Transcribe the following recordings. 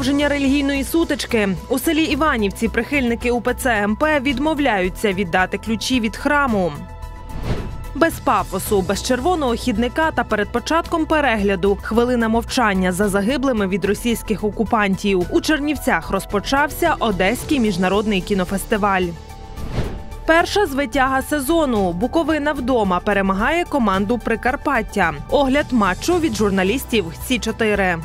продовження релігійної сутички. У селі Іванівці прихильники УПЦ МП відмовляються віддати ключі від храму. Без пафосу, без червоного хідника та перед початком перегляду хвилина мовчання за загиблими від російських окупантів. У Чернівцях розпочався Одеський міжнародний кінофестиваль. Перша звитяга сезону. Буковина вдома перемагає команду Прикарпаття. Огляд матчу від журналістів Сі-4.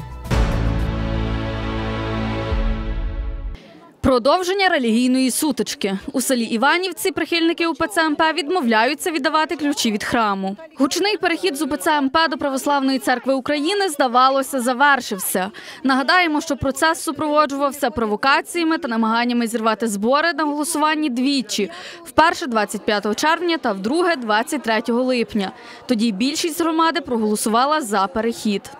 Продовження релігійної сутички. У селі Іванівці прихильники УПЦ МП відмовляються віддавати ключі від храму. Гучний перехід з УПЦ МП до Православної церкви України, здавалося, завершився. Нагадаємо, що процес супроводжувався провокаціями та намаганнями зірвати збори на голосуванні двічі. Вперше 25 червня та вдруге 23 липня. Тоді більшість громади проголосувала за перехід.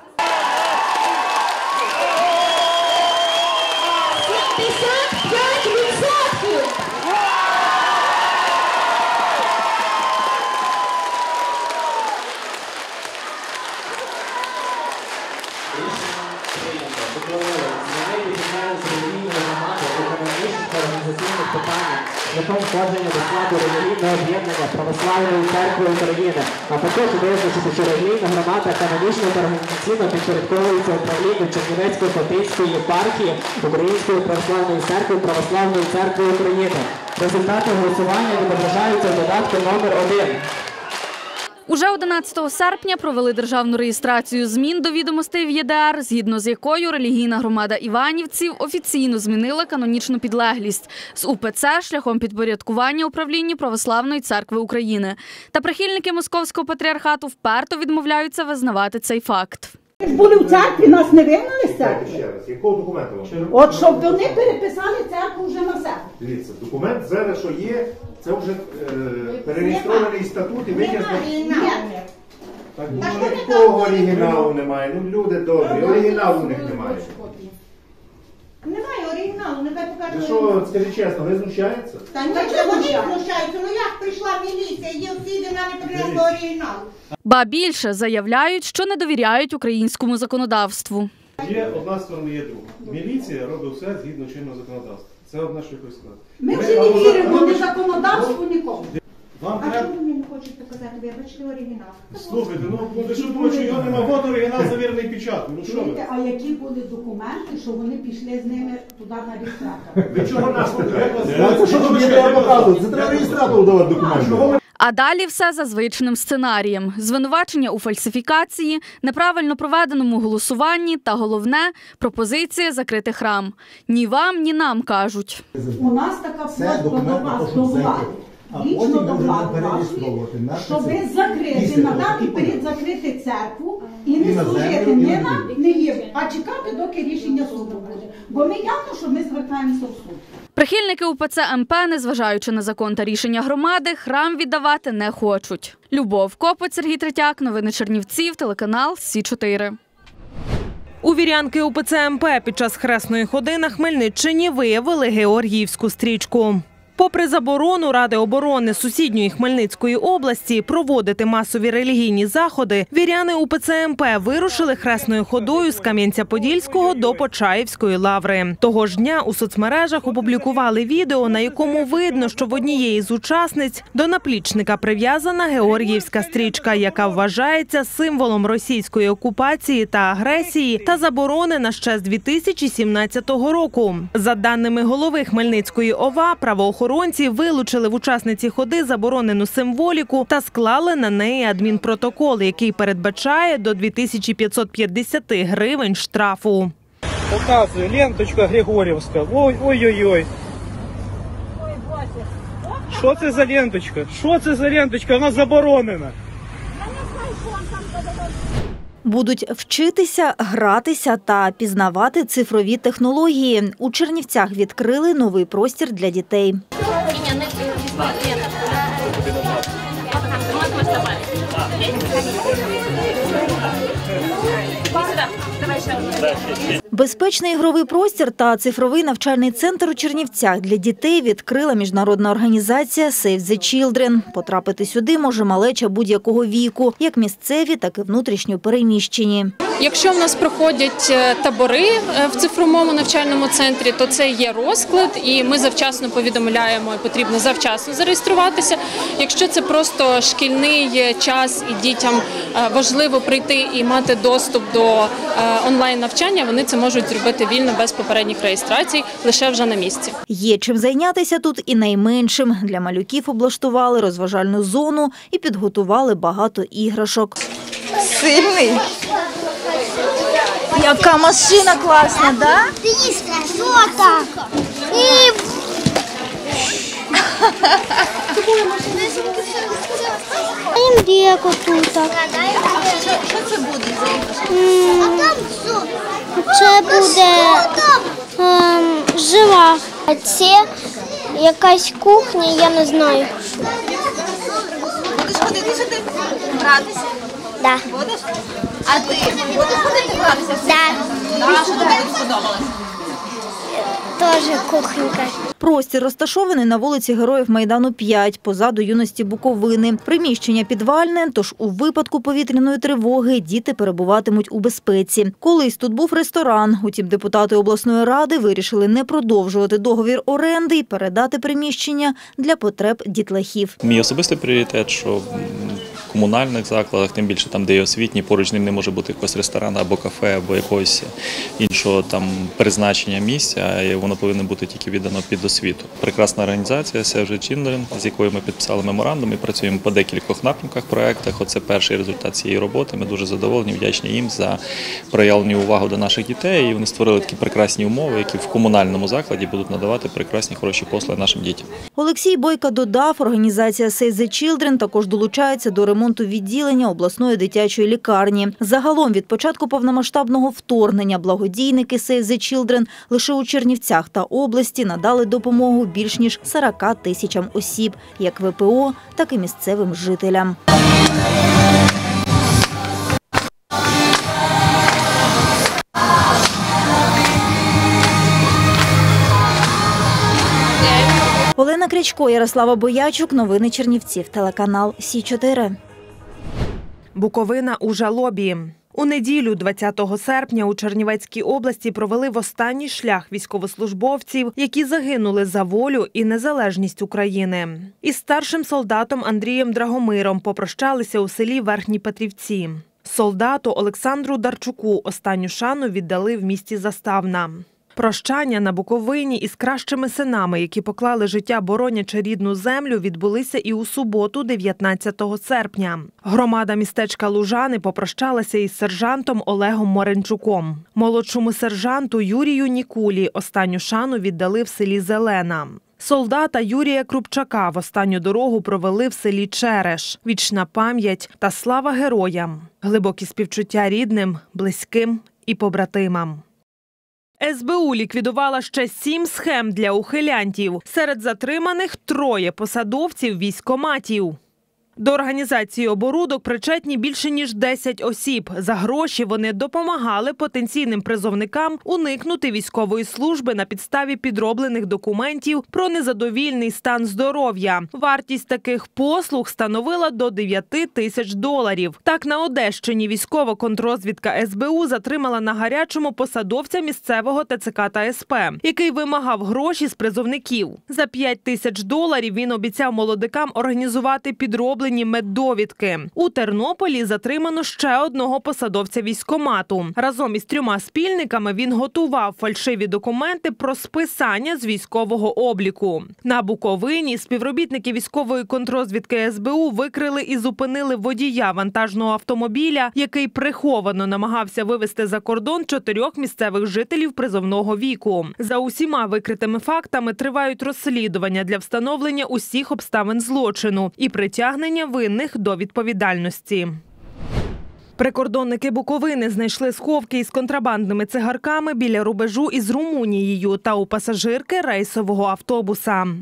Шляхом входження до складу релігійного об'єднання Православної церкви України, а також визначити, що релігійна громада канонічно та організаційно підпорядковується управлінню Чернівецької Хотинської єпархії Української Православної церкви Православної церкви України. Результати голосування відображаються в додатку номер 1. Уже 11 серпня провели державну реєстрацію змін до відомостей в ЄДР, згідно з якою релігійна громада Іванівців офіційно змінила канонічну підлеглість з УПЦ шляхом підпорядкування управлінню Православної церкви України. Та прихильники Московського патріархату вперто відмовляються визнавати цей факт. Були в церкві, нас не вигнали з церкви. Якого документу вам? От щоб вони переписали церкву вже на себе. Дивіться, документ зараз, що є, це вже перереєстрований статут і витяг. Так, якого оригіналу немає? Ну, люди добрі, оригіналу у них немає. Немає оригіналу, нехай покажуть. Що, скажіть чесно, ви знущаєтеся? Та ні, вони знущаються. Ну як прийшла міліція, є всі, де не принесли оригінал. Ба більше заявляють, що не довіряють українському законодавству. Є одна сторона, є друга. Міліція робить все згідно чинного законодавства. Це одна, що я хочу сказати. Ми вже не віримо ні законодавству, нікому. Вам А треба... чому вони не хочуть показати? Вибачте оригінал. Слухайте, ну ви що думаєте, що його немає? Вот оригінал завірений печаткою. Ну що ви? А які були документи, що вони пішли з ними туди на реєстратор? Ви чого нас Це що тобі треба показувати? Це треба реєстратору давати документи. А далі все за звичним сценарієм. Звинувачення у фальсифікації, неправильно проведеному голосуванні та, головне, пропозиція закрити храм. Ні вам, ні нам, кажуть. У нас така просьба до вас, до влади. Лічно до влади вашої, щоб закрити, надати перед закрити церкву і не служити не нам, не їм, а чекати, доки рішення суду буде. Бо ми явно, що ми звертаємося в суд. Прихильники УПЦ МП, незважаючи на закон та рішення громади, храм віддавати не хочуть. Любов Копоть, Сергій Третяк, новини Чернівців, телеканал Сі-4. У вірянки УПЦ МП під час хресної ходи на Хмельниччині виявили георгіївську стрічку. Попри заборону Ради оборони сусідньої Хмельницької області проводити масові релігійні заходи, віряни УПЦ МП вирушили хресною ходою з Кам'янця-Подільського до Почаївської лаври. Того ж дня у соцмережах опублікували відео, на якому видно, що в однієї з учасниць до наплічника прив'язана георгіївська стрічка, яка вважається символом російської окупації та агресії та заборонена ще з 2017 року. За даними голови Хмельницької ОВА, правоохоронці вилучили в учасниці ходи заборонену символіку та склали на неї адмінпротокол, який передбачає до 2550 гривень штрафу. Показую, ленточка Григорівська. Ой-ой-ой. Що це за ленточка? Що це за ленточка? Вона заборонена. Будуть вчитися, гратися та пізнавати цифрові технології. У Чернівцях відкрили новий простір для дітей. Безпечний ігровий простір та цифровий навчальний центр у Чернівцях для дітей відкрила міжнародна організація Save the Children. Потрапити сюди може малеча будь-якого віку, як місцеві, так і внутрішньо переміщені. Якщо в нас проходять табори в цифровому навчальному центрі, то це є розклад, і ми завчасно повідомляємо, потрібно завчасно зареєструватися. Якщо це просто шкільний час і дітям важливо прийти і мати доступ до онлайн-навчання, вони це можуть зробити вільно, без попередніх реєстрацій, лише вже на місці. Є чим зайнятися тут і найменшим. Для малюків облаштували розважальну зону і підготували багато іграшок. Сильний. Яка машина класна, да? Що так? Індіко тут. Що це буде за іграшка? Це буде жива. А це якась кухня, я не знаю. Будеш ходити сюди? Гратися? Так. Будеш? А ти будеш ходити гратися? Так. А що тобі тут сподобалось? Теж кухонька. Простір розташований на вулиці Героїв Майдану 5, позаду юності Буковини. Приміщення підвальне, тож у випадку повітряної тривоги діти перебуватимуть у безпеці. Колись тут був ресторан, утім депутати обласної ради вирішили не продовжувати договір оренди і передати приміщення для потреб дітлахів. Мій особистий пріоритет, що в комунальних закладах, тим більше там, де є освітні, поруч з ним не може бути якогось ресторану або кафе, або якогось іншого там призначення місця, і воно повинно бути тільки віддано під освіту. Прекрасна організація Save the Children, з якою ми підписали меморандум і працюємо по декількох напрямках, проєктах. Оце перший результат цієї роботи. Ми дуже задоволені, вдячні їм за проявлену увагу до наших дітей. І вони створили такі прекрасні умови, які в комунальному закладі будуть надавати прекрасні, хороші послуги нашим дітям. Олексій Бойко додав, організація Save the Children також долучається до ремонту відділення обласної дитячої лікарні. Загалом від початку повномасштабного вторгнення благодійники Save the Children лише у Чернівцях та області надали допомогу більш ніж 40 тисячам осіб, як ВПО, так і місцевим жителям. Олена Крячко, Ярослава Боячук. Новини Чернівців. Телеканал Сі-4. Буковина у жалобі. У неділю, 20 серпня, у Чернівецькій області провели в останній шлях військовослужбовців, які загинули за волю і незалежність України. Із старшим солдатом Андрієм Драгомиром попрощалися у селі Верхні Петрівці. Солдату Олександру Дарчуку останню шану віддали в місті Заставна. Прощання на Буковині із кращими синами, які поклали життя, боронячи рідну землю, відбулися і у суботу, 19 серпня. Громада містечка Лужани попрощалася із сержантом Олегом Моренчуком. Молодшому сержанту Юрію Нікулі останню шану віддали в селі Зелена. Солдата Юрія Крупчака в останню дорогу провели в селі Череш. Вічна пам'ять та слава героям. Глибокі співчуття рідним, близьким і побратимам. СБУ ліквідувала ще 7 схем для ухилянтів. Серед затриманих 3 посадовців військкоматів. До організації оборудок причетні більше ніж 10 осіб. За гроші вони допомагали потенційним призовникам уникнути військової служби на підставі підроблених документів про незадовільний стан здоров'я. Вартість таких послуг становила до $9 тисяч. Так, на Одещині військова контррозвідка СБУ затримала на гарячому посадовця місцевого ТЦК та СП, який вимагав гроші з призовників. За $5 тисяч він обіцяв молодикам організувати підроблені меддовідки. У Тернополі затримано ще одного посадовця військкомату. Разом із 3 спільниками він готував фальшиві документи про списання з військового обліку. На Буковині співробітники військової контррозвідки СБУ викрили і зупинили водія вантажного автомобіля, який приховано намагався вивезти за кордон 4 місцевих жителів призовного віку. За усіма викритими фактами тривають розслідування для встановлення усіх обставин злочину і притягнення винних до відповідальності. Прикордонники Буковини знайшли сховки із контрабандними цигарками біля рубежу із Румунією та у пасажирки рейсового автобуса.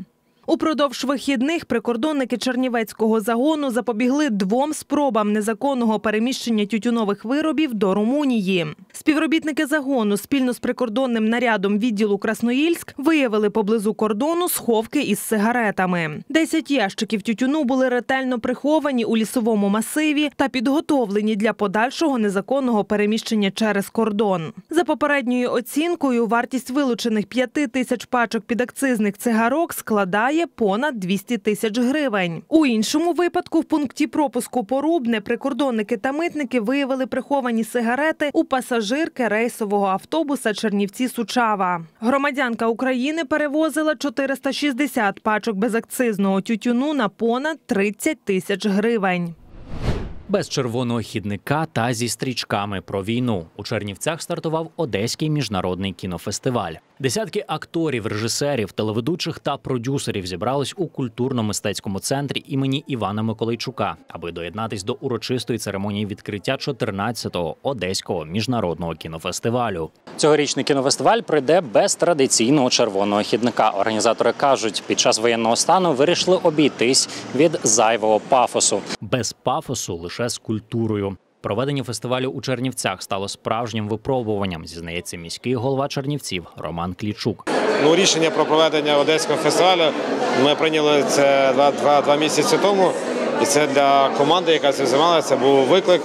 Упродовж вихідних прикордонники Чернівецького загону запобігли 2 спробам незаконного переміщення тютюнових виробів до Румунії. Співробітники загону спільно з прикордонним нарядом відділу Красноїльськ виявили поблизу кордону сховки із сигаретами. 10 ящиків тютюну були ретельно приховані у лісовому масиві та підготовлені для подальшого незаконного переміщення через кордон. За попередньою оцінкою, вартість вилучених 5 тисяч пачок підакцизних цигарок складає понад 200 тисяч гривень. У іншому випадку в пункті пропуску Порубне прикордонники та митники виявили приховані сигарети у пасажирки рейсового автобуса Чернівці-Сучава. Громадянка України перевозила 460 пачок безакцизного тютюну на понад 30 тисяч гривень. Без червоного хідника та зі стрічками про війну. У Чернівцях стартував Одеський міжнародний кінофестиваль. Десятки акторів, режисерів, телеведучих та продюсерів зібрались у культурно-мистецькому центрі імені Івана Миколайчука, аби доєднатись до урочистої церемонії відкриття 14-го Одеського міжнародного кінофестивалю. Цьогорічний кінофестиваль пройде без традиційного червоного хідника. Організатори кажуть, під час воєнного стану вирішили обійтись від зайвого пафосу. Без пафосу лише з культурою. Проведення фестивалю у Чернівцях стало справжнім випробуванням, зізнається міський голова Чернівців Роман Клічук. Рішення про проведення Одеського фестивалю ми прийняли це два місяці тому. І це для команди, яка цим займалася, це був виклик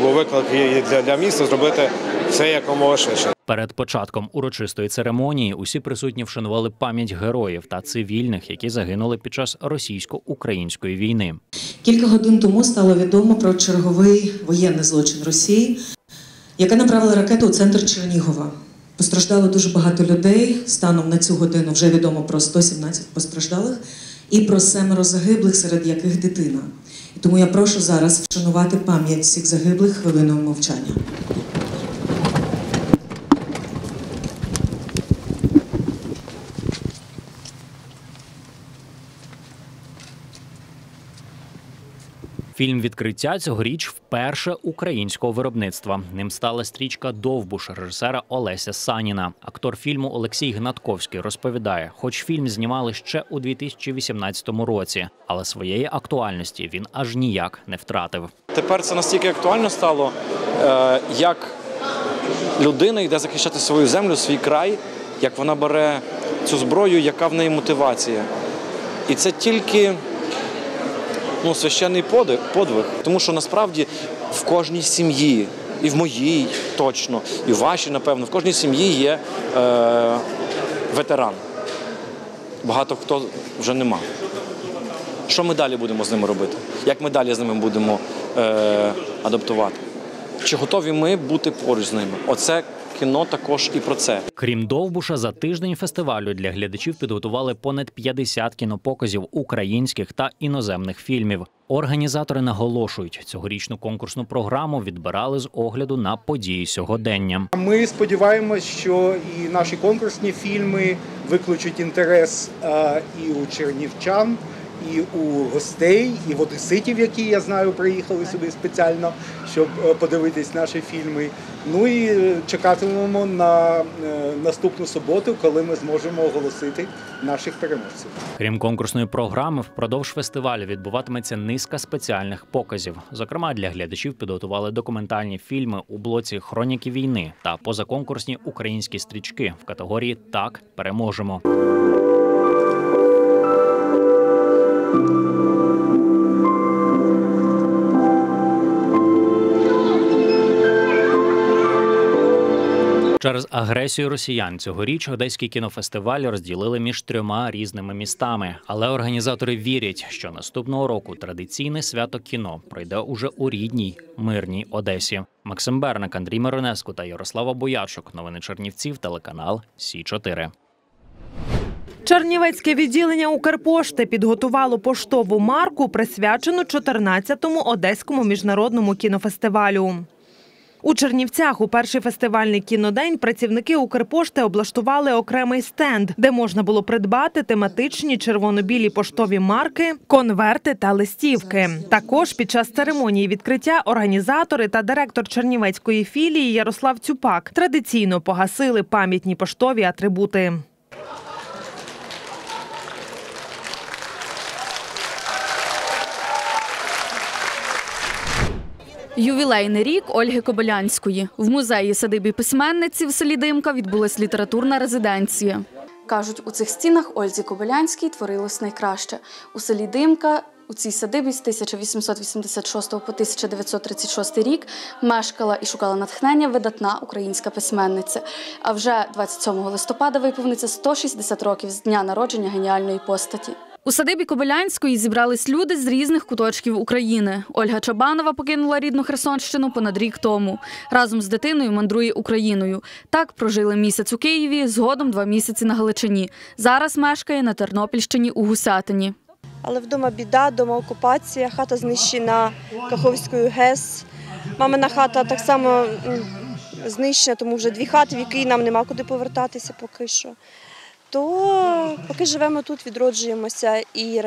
і для міста зробити все якомога швидше. Перед початком урочистої церемонії усі присутні вшанували пам'ять героїв та цивільних, які загинули під час російсько-української війни. Кілька годин тому стало відомо про черговий воєнний злочин Росії, яка направила ракету у центр Чернігова. Постраждало дуже багато людей. Станом на цю годину вже відомо про 117 постраждалих і про 7 загиблих, серед яких дитина. І тому я прошу зараз вшанувати пам'ять всіх загиблих хвилиною мовчання. Фільм «Відкриття» цьогоріч вперше українського виробництва. Ним стала стрічка «Довбуш» режисера Олеся Саніна. Актор фільму Олексій Гнатковський розповідає, хоч фільм знімали ще у 2018 році, але своєї актуальності він аж ніяк не втратив. Тепер це настільки актуально стало, як людина йде захищати свою землю, свій край, як вона бере цю зброю, яка в неї мотивація. І це тільки священний подвиг, тому що насправді в кожній сім'ї, і в моїй точно, і в вашій, напевно, в кожній сім'ї є ветеран. Багато хто вже нема. Що ми далі будемо з ними робити? Як ми далі з ними будемо адаптувати? Чи готові ми бути поруч з ними? Оце кіно також і про це. Крім «Довбуша», за тиждень фестивалю для глядачів підготували понад 50 кінопоказів українських та іноземних фільмів. Організатори наголошують, цьогорічну конкурсну програму відбирали з огляду на події сьогодення. Ми сподіваємось, що і наші конкурсні фільми викличуть інтерес і у чернівчан, і у гостей, і в одеситів, які, я знаю, приїхали сюди спеціально, щоб подивитись наші фільми. Ну і чекатимемо на наступну суботу, коли ми зможемо оголосити наших переможців. Крім конкурсної програми, впродовж фестивалю відбуватиметься низка спеціальних показів. Зокрема, для глядачів підготували документальні фільми у блоці «Хроніки війни» та позаконкурсні українські стрічки в категорії «Так, переможемо». Через агресію росіян цьогоріч Одеський кінофестиваль розділили між 3 різними містами. Але організатори вірять, що наступного року традиційне свято кіно пройде уже у рідній, мирній Одесі. Максим Берник, Андрій Миронеску та Ярослава Боячук. Новини Чернівців, телеканал Сі-4. Чернівецьке відділення Укрпошти підготувало поштову марку, присвячену 14-му Одеському міжнародному кінофестивалю. У Чернівцях у перший фестивальний кінодень працівники Укрпошти облаштували окремий стенд, де можна було придбати тематичні червоно-білі поштові марки, конверти та листівки. Також під час церемонії відкриття організатори та директор Чернівецької філії Ярослав Цюпак традиційно погасили пам'ятні поштові атрибути. Ювілейний рік Ольги Кобилянської. В музеї-садибі письменниці в селі Димка відбулась літературна резиденція. Кажуть, у цих стінах Ользі Кобилянській творилось найкраще. У селі Димка, у цій садибі з 1886 по 1936 рік мешкала і шукала натхнення видатна українська письменниця. А вже 27 листопада виповниться 160 років з дня народження геніальної постаті. У садибі Кобилянської зібрались люди з різних куточків України. Ольга Чабанова покинула рідну Херсонщину понад рік тому. Разом з дитиною мандрує Україною. Так прожили місяць у Києві, згодом 2 місяці на Галичині. Зараз мешкає на Тернопільщині у Гусятині. Але вдома біда, вдома окупація, хата знищена Каховською ГЕС. Мамина хата так само знищена, тому вже 2 хати, в які нам нема куди повертатися поки що. То поки живемо тут, відроджуємося і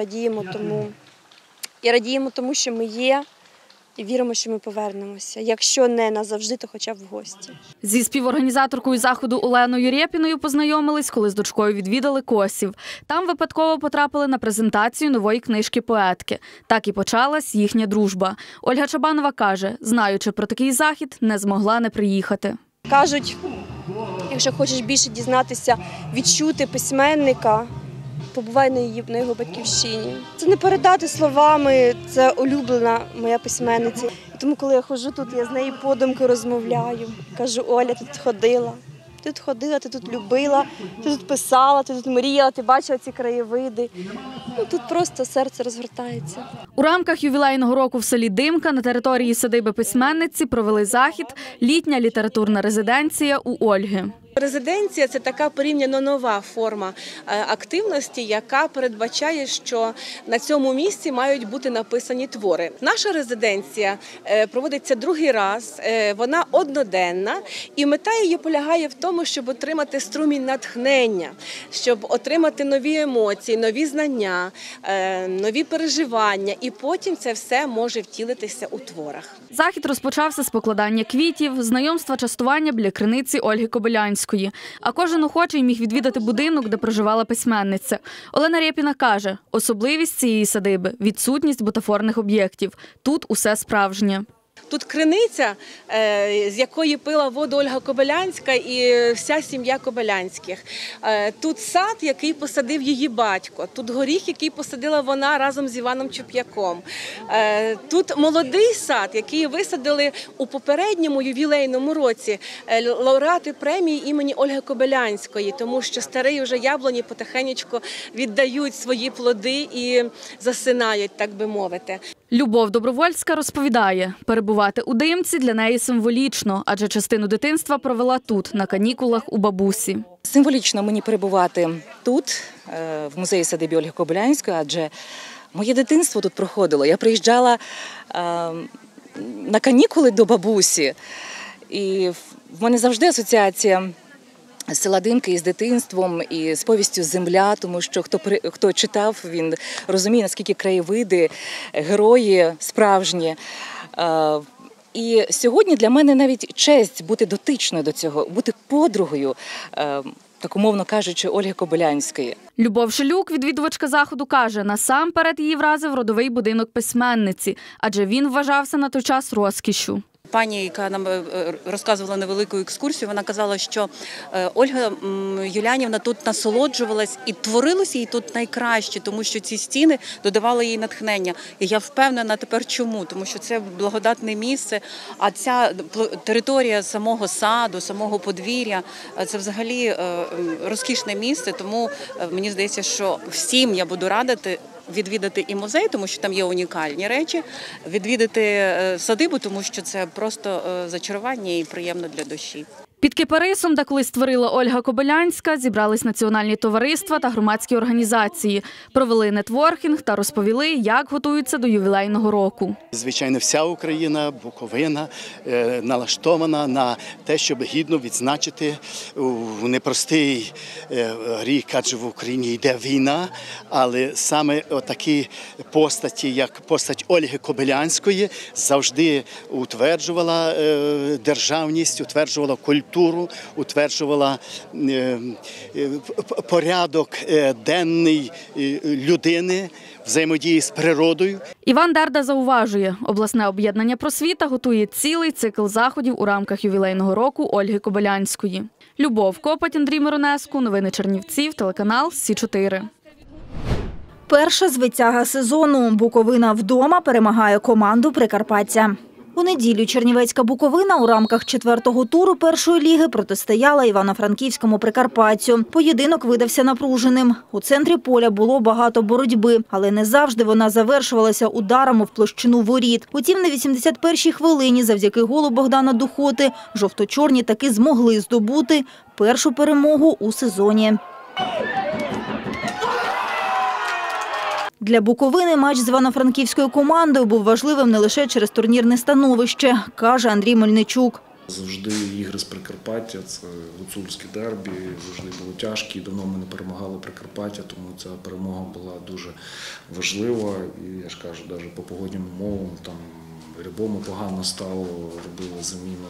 радіємо тому, що ми є, і віримо, що ми повернемося. Якщо не назавжди, то хоча б в гості. Зі співорганізаторкою заходу Оленою Рєпіною познайомились, коли з дочкою відвідали Косів. Там випадково потрапили на презентацію нової книжки поетки. Так і почалась їхня дружба. Ольга Чабанова каже, знаючи про такий захід, не змогла не приїхати. Кажуть, якщо хочеш більше дізнатися, відчути письменника, побувай на його батьківщині. Це не передати словами, це улюблена моя письменниця. І тому, коли я ходжу тут, я з нею подумки розмовляю. Кажу, Оля, ти тут ходила, ти тут любила, ти тут писала, ти тут мріяла, ти бачила ці краєвиди. Тут просто серце розгортається. У рамках ювілейного року в селі Димка на території садиби письменниці провели захід «Літня літературна резиденція у Ольги». Резиденція – це така порівняно нова форма активності, яка передбачає, що на цьому місці мають бути написані твори. Наша резиденція проводиться 2-й раз, вона одноденна, і мета її полягає в тому, щоб отримати струмінь натхнення, щоб отримати нові емоції, нові знання, нові переживання, і потім це все може втілитися у творах. Захід розпочався з покладання квітів, знайомства, частування біля криниці Ольги Кобилянської. А кожен охочий міг відвідати будинок, де проживала письменниця. Олена Рєпіна каже, особливість цієї садиби – відсутність бутафорних об'єктів. Тут усе справжнє. Тут криниця, з якої пила воду Ольга Кобилянська і вся сім'я Кобилянських. Тут сад, який посадив її батько. Тут горіх, який посадила вона разом з Іваном Чуп'яком. Тут молодий сад, який висадили у попередньому ювілейному році лауреати премії імені Ольги Кобилянської, тому що старі вже яблуні потихеньку віддають свої плоди і засинають, так би мовити. Любов Добровольська розповідає, перебувати у Димці для неї символічно, адже частину дитинства провела тут, на канікулах у бабусі. Символічно мені перебувати тут, в музеї-садибі Ольги Кобилянської, адже моє дитинство тут проходило. Я приїжджала на канікули до бабусі, і в мене завжди асоціація з села Димки із дитинством, і з повістю «Земля», тому що хто читав, він розуміє, наскільки краєвиди, герої справжні. І сьогодні для мене навіть честь бути дотичною до цього, бути подругою, так умовно кажучи, Ольги Кобилянської. Любов Шелюк, відвідувачка заходу, каже, насамперед її вразив родовий будинок письменниці, адже він вважався на той час розкішшю. Пані, яка нам розказувала невелику екскурсію, вона казала, що Ольга Юлянівна тут насолоджувалась і творилося їй тут найкраще, тому що ці стіни додавали їй натхнення. І я впевнена тепер чому, тому що це благодатне місце, а ця територія самого саду, самого подвір'я – це взагалі розкішне місце, тому мені здається, що всім я буду радити відвідати і музей, тому що там є унікальні речі, відвідати садибу, тому що це просто зачарування і приємно для душі. Під кипарисом, де колись створила Ольга Кобилянська, зібрались національні товариства та громадські організації. Провели нетворкінг та розповіли, як готуються до ювілейного року. Звичайно, вся Україна, Буковина налаштована на те, щоб гідно відзначити у непростий рік, адже в Україні йде війна, але саме такі постаті, як постать Ольги Кобилянської, завжди утверджувала державність, утверджувала культуру культуру, утверджувала порядок денний людини, взаємодії з природою. Іван Дарда зауважує, обласне об'єднання «Просвіта» готує цілий цикл заходів у рамках ювілейного року Ольги Кобилянської. Любов Копоть, Андрій Миронеску, новини Чернівців, телеканал Сі-4. Перша звитяга сезону. Буковина вдома перемагає команду Прикарпаття. У неділю Чернівецька Буковина у рамках 4-го туру першої ліги протистояла Івано-Франківському Прикарпаттю. Поєдинок видався напруженим. У центрі поля було багато боротьби, але не завжди вона завершувалася ударами в площину воріт. Утім, на 81-й хвилині завдяки голу Богдана Духоти жовто-чорні таки змогли здобути першу перемогу у сезоні. Для Буковини матч з Івано-Франківською командою був важливим не лише через турнірне становище, каже Андрій Мельничук. Завжди ігри з Прикарпаття, це гуцульське дербі, завжди було тяжкі, давно ми не перемагали Прикарпаття, тому ця перемога була дуже важлива. І я ж кажу, навіть по погодним умовам, там Рябому погано стало, робили заміну.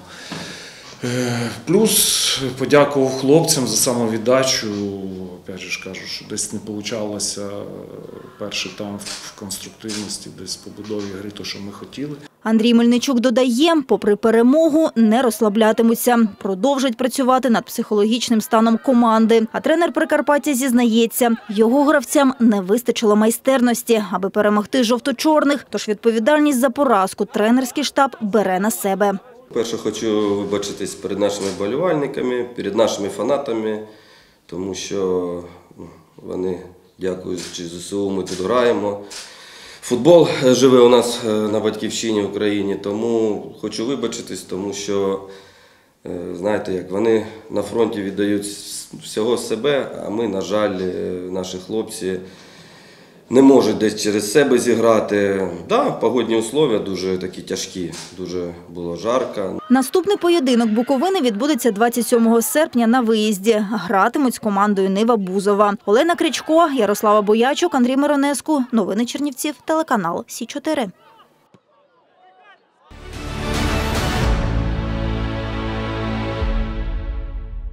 Плюс подякував хлопцям за самовіддачу. Опять же кажу, що десь не вийшло перший тайм в конструктивності, десь в побудові гри, то, що ми хотіли. Андрій Мельничук додає, попри перемогу, не розслаблятимуться. Продовжать працювати над психологічним станом команди. А тренер Прикарпаття зізнається, його гравцям не вистачило майстерності, аби перемогти жовто-чорних. Тож відповідальність за поразку тренерський штаб бере на себе. Перше, хочу вибачитись перед нашими вболівальниками, перед нашими фанатами, тому що вони, дякуючи ЗСУ, ми тут граємо. Футбол живе у нас на батьківщині в Україні, тому хочу вибачитись, тому що, знаєте, як вони на фронті віддають всього себе, а ми, на жаль, наші хлопці не можуть десь через себе зіграти. Так, погодні умови дуже такі тяжкі, дуже було жарко. Наступний поєдинок Буковини відбудеться 27 серпня на виїзді. Гратимуть з командою Нива Бузова. Олена Крічко, Ярослава Боячук, Андрій Миронеску. Новини Чернівців, телеканал Сі-4.